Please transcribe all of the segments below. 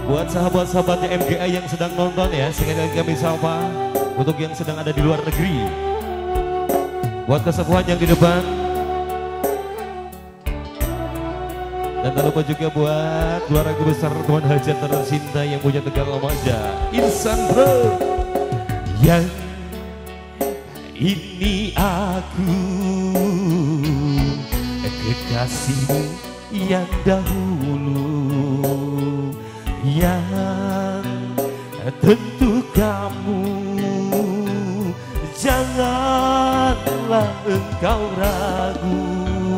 Buat sahabat-sahabatnya MGA yang sedang nonton ya, sekali lagi kami sapa. Untuk yang sedang ada di luar negeri, buat kesepuhan yang di depan, dan tak lupa juga buat keluarga besar Tuan Hajat tercinta yang punya Tegal Remaja, Insan Bro. Yang ini aku, kekasihmu yang dahulu, yang tentu kamu janganlah engkau ragu,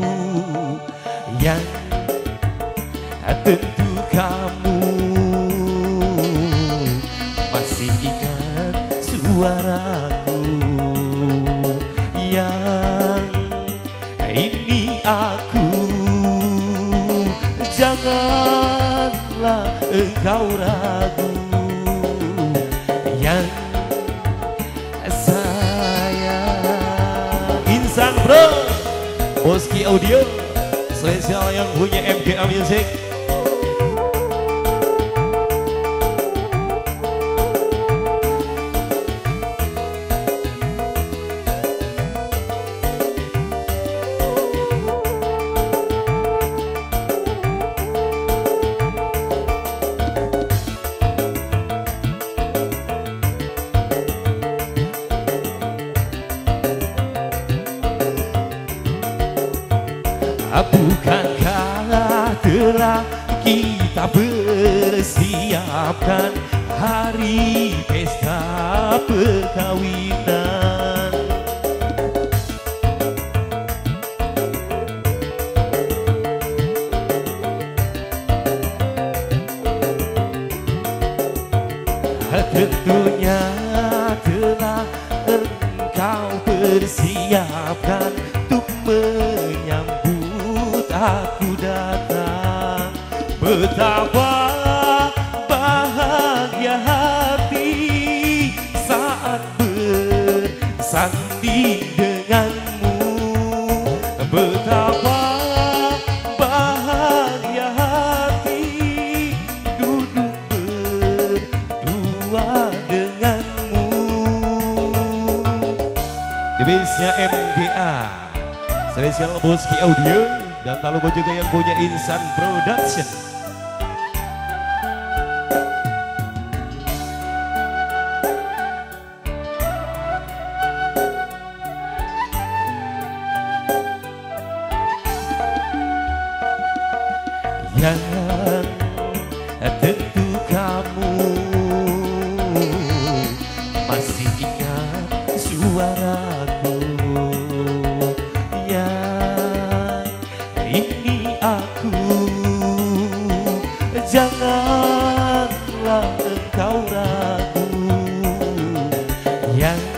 yang tentu kamu masih ingat suaraku, yang ini aku, janganlah engkau ragu, yang Insan Bro, Boski Audio, spesial yang punya MGA Music. Bukankah telah kita bersiapkan hari pesta perkawinan? Tentunya telah engkau persiapkan untuk menyambut aku datang. Betapa bahagia hati saat bersanding denganmu. Betapa bahagia hati duduk berdua denganmu. Divisnya MGA, spesial Boski Audio, dan tak lupa juga yang punya Insan Production. Yang tentu kamu masih ingat suaraku, yang ini aku, janganlah engkau ragu, yang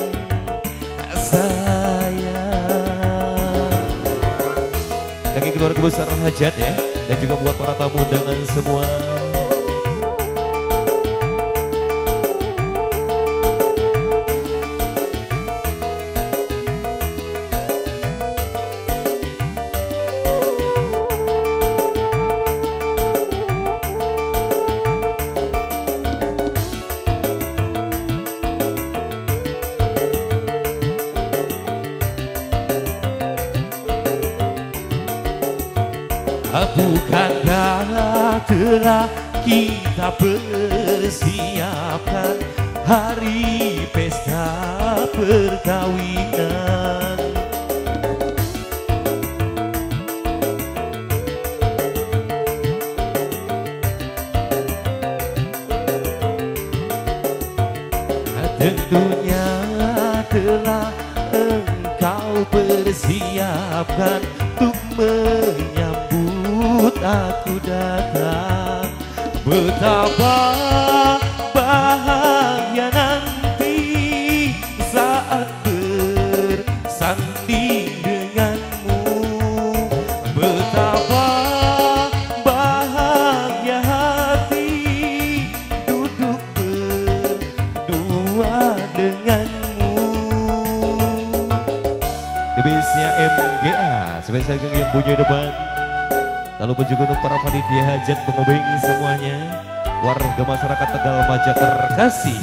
sayang. Kaki keluarga besar Hajat ya, dan juga buat para tamu undangan semua. Bukankah telah kita persiapkan hari pesta perkawinan? Tentunya telah engkau persiapkan untuk menyambut aku datang. Betapa bahagia nanti saat bersanding denganmu. Betapa bahagia hati duduk berdua denganmu. Debisnya MGA, spesial yang punya depan. Tak lupa juga untuk para panitia hajat pengobeng semuanya. warga masyarakat Tegal Maja terkasih.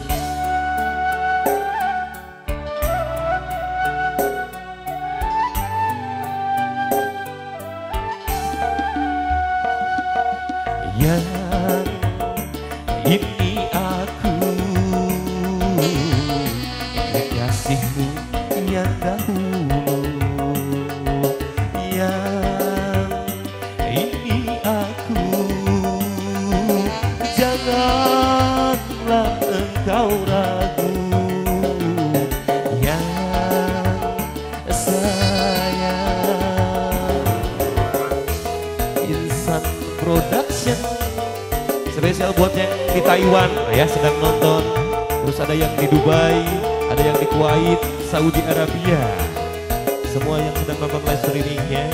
Yang ini aku kekasihmu yang dahulu, yang ini aku, janganlah engkau ragu, yang sayang. Insan Production spesial buat yang di Taiwan ya sedang nonton, terus ada yang di Dubai, ada yang di Kuwait, Saudi Arabia, semua yang sedang nonton live streamingnya.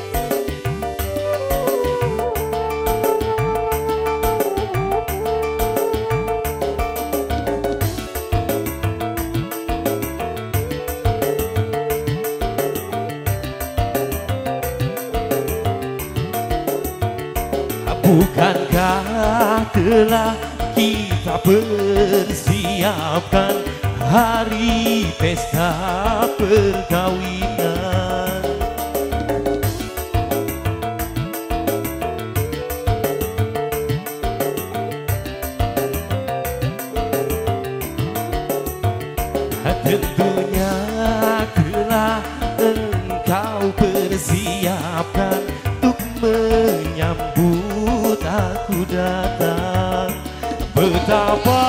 Bukankah telah kita persiapkan hari pesta perkawinan? Tentunya telah engkau persiapkan untuk menyambut aku datang. Betapa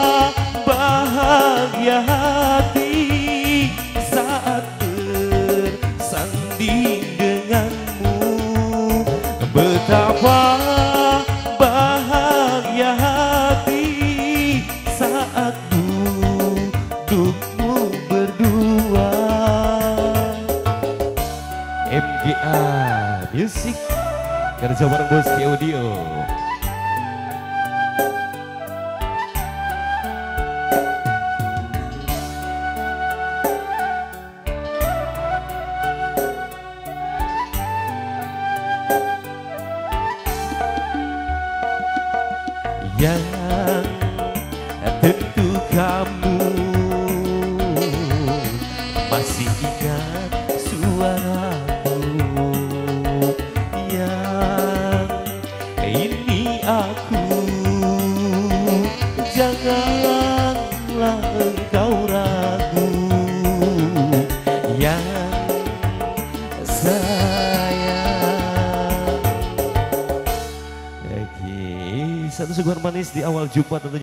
bahagia hati saat bersanding denganmu. Betapa bahagia hati saat dudukmu berdua. MGA Music kerja bareng Boski Audio. Yang tentu kamu masih ingat suaraku, yang ini aku, janganlah engkau ragu, yang sayang. Oke, satu suguhan manis di awal Jumat tentunya.